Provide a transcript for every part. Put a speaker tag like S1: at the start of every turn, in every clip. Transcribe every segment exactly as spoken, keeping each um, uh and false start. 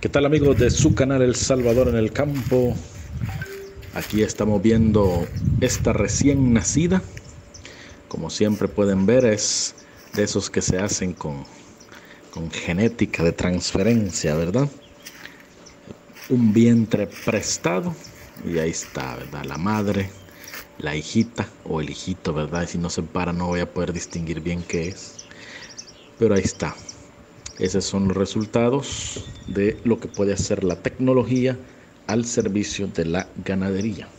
S1: ¿Qué tal amigos de su canal El Salvador en el Campo? Aquí estamos viendo esta recién nacida. Como siempre pueden ver, es de esos que se hacen con, con genética de transferencia, ¿verdad? Un vientre prestado y ahí está, ¿verdad? La madre, la hijita o el hijito, ¿verdad? Y si no se para no voy a poder distinguir bien qué es. Pero ahí está. Esos son los resultados de lo que puede hacer la tecnología al servicio de la ganadería.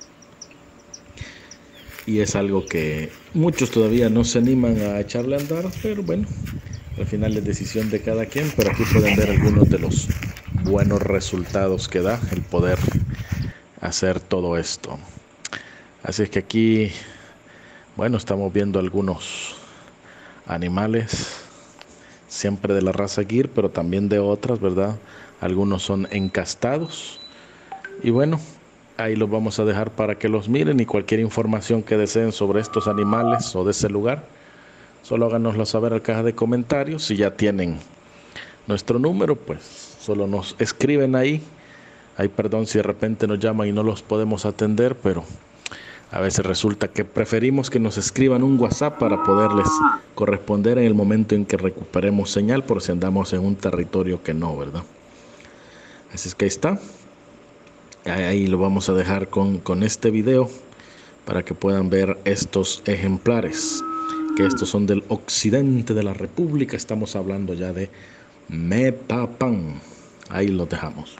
S1: Y es algo que muchos todavía no se animan a echarle a andar, pero bueno, al final es decisión de cada quien. Pero aquí pueden ver algunos de los buenos resultados que da el poder hacer todo esto. Así es que aquí, bueno, estamos viendo algunos animales, siempre de la raza Gir, pero también de otras, ¿verdad? Algunos son encastados. Y bueno, ahí los vamos a dejar para que los miren, y cualquier información que deseen sobre estos animales o de ese lugar, solo háganoslo saber al caja de comentarios. Si ya tienen nuestro número, pues solo nos escriben ahí. Ay, perdón si de repente nos llaman y no los podemos atender, pero a veces resulta que preferimos que nos escriban un WhatsApp para poderles corresponder en el momento en que recuperemos señal, por si andamos en un territorio que no, ¿verdad? Así es que ahí está. Ahí lo vamos a dejar con, con este video para que puedan ver estos ejemplares, que estos son del occidente de la República. Estamos hablando ya de Mepapán. Ahí los dejamos.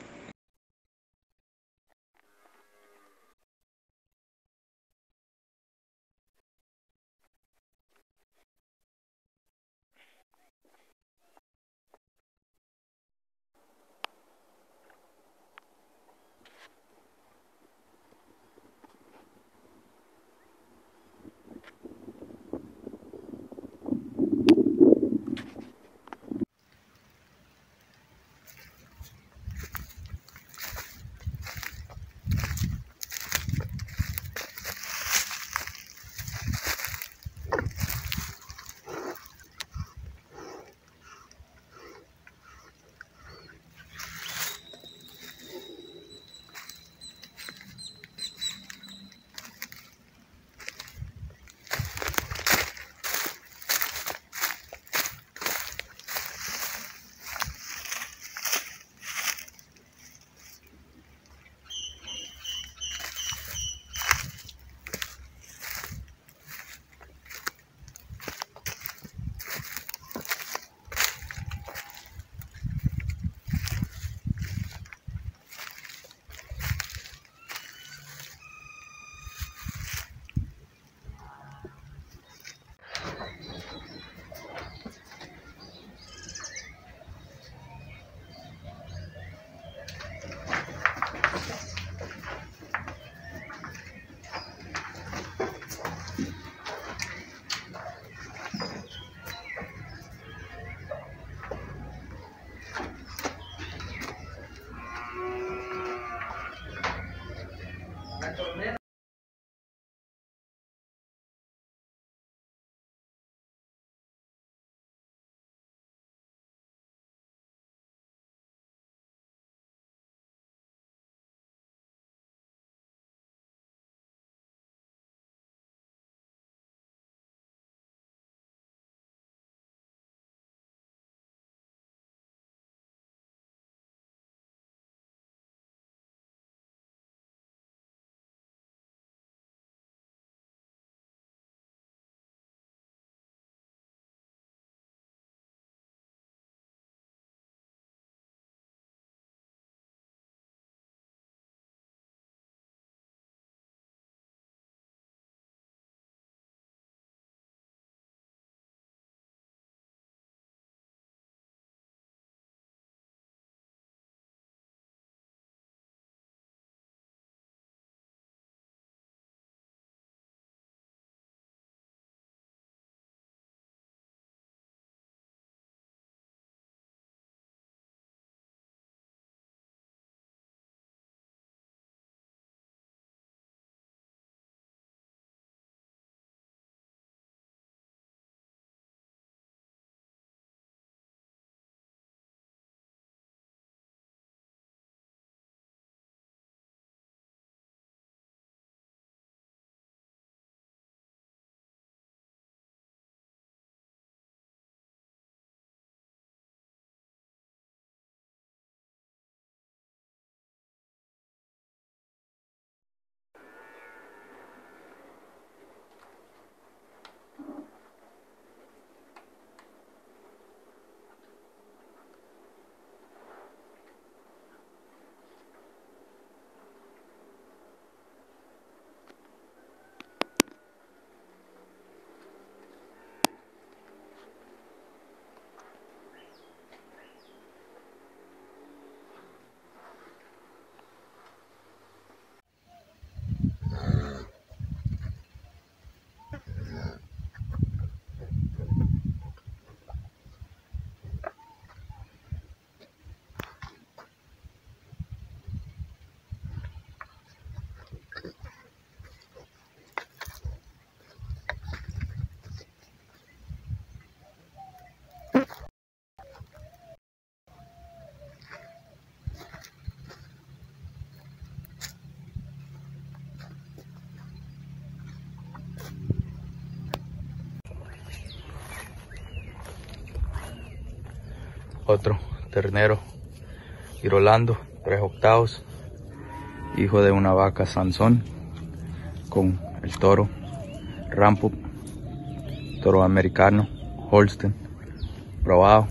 S2: Otro ternero Girolando, tres octavos, hijo de una vaca Sansón con el toro Rampo, toro americano Holstein, probado.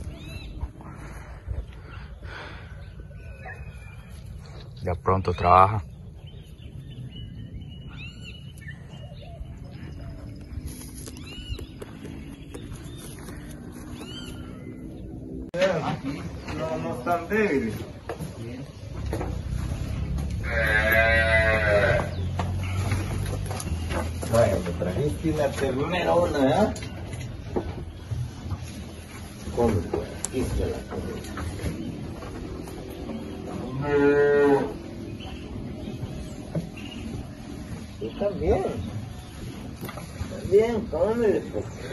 S2: Ya pronto trabaja.
S3: No, no están débiles. Bueno, me trajiste una ternera una, ¿eh? Come pues, aquí se la come. Tú también. También, come pues.